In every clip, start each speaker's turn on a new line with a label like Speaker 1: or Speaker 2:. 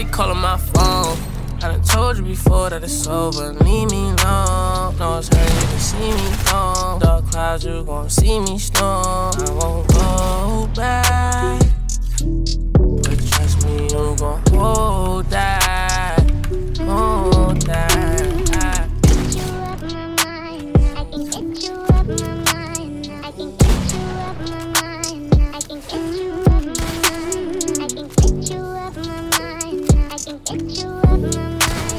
Speaker 1: calling my phone. I done told you before that it's over, leave me alone. No, it's hurting you to see me gone. Dark clouds, you gon' see me storm. I won't go back, but trust me, you gon' hold that, hold that.
Speaker 2: Get you out my mind, I can get you out my mind, I can get you out my mind, I can get you out my mind, I can get you out my mind, I can get you out my mind.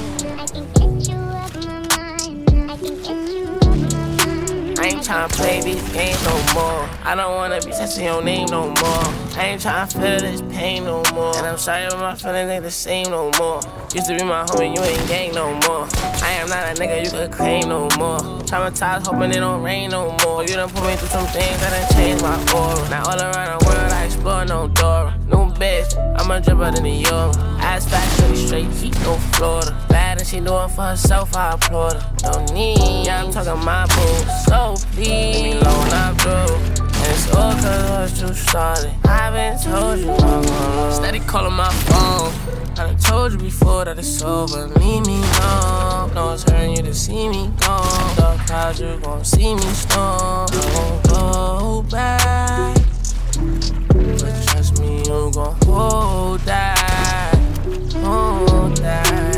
Speaker 1: I ain't tryna play these games no more. I don't wanna be touching your name no more. I ain't tryna feel this pain no more. And I'm sorry, but my feelings ain't the same no more. Used to be my homie, you ain't gang no more. I am not a nigga you could claim no more. Traumatized, hoping it don't rain no more. You done put me through some things that done changed my aura. Now all around the world I explore no door. New bitch, I'ma jump out in New York. Ass fat, straight heat, no Florida. Bad and she doing for herself, I applaud her. No need, yeah, I'm talking my boo. So please, leave me alone, I'm through. And it's all cause what you started. I been told you I'm alone. Steady calling my phone. I done told you before that it's over, leave me alone. No, it's hurting you to see me gone. Dark clouds, you gon' see me storm. I won't go back, but trust me, you gon' hold that, hold that.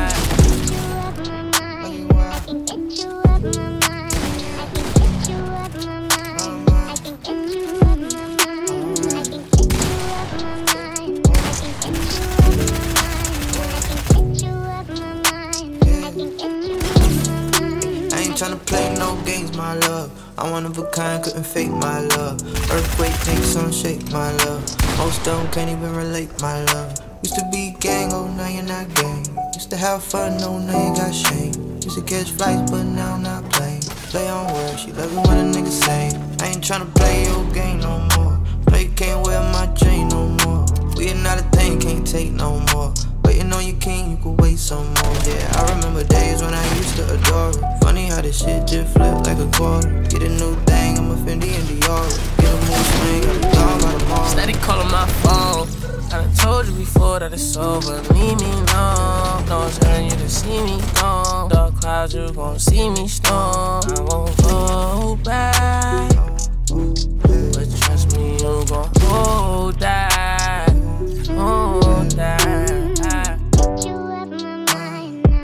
Speaker 3: Tryna play no games, my love. I'm one of a kind, couldn't fake my love. Earthquake takes some shape, my love. Most of them can't even relate, my love. Used to be gang, oh now you're not gang. Used to have fun, oh now you got shame. Used to catch flights, but now I'm not playing. Play on words, she love it when a nigga say. I ain't tryna play your game no more. No, you can't wear my chain no more. We ain't not a thing, can't take no more. Waiting on your king, you could wait some more. Yeah, I remember days when I used to adore her. Funny how this shit just flipped like a quarter. Get a new thing, I'm a Fendi and Dior. Get a mood swing, got a dog out of mall.
Speaker 1: Steady calling my phone. I done told you before that it's over, leave me alone. No, it's hurting you to see me gone. Dark clouds, you gon' see me storm. I won't go back, but trust me, you gon' hold that.